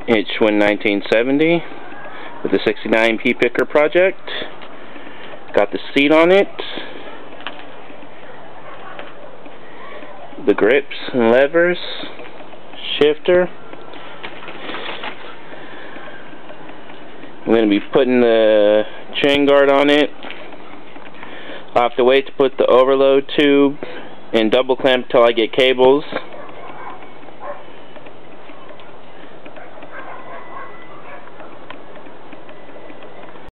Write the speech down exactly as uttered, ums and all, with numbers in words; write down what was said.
It's Schwinn nineteen seventy with the sixty-nine pea picker project. Got the seat on it, the grips and levers, shifter. I'm going to be putting the chain guard on it. I'll have to wait to put the overload tube and double clamp until I get cables.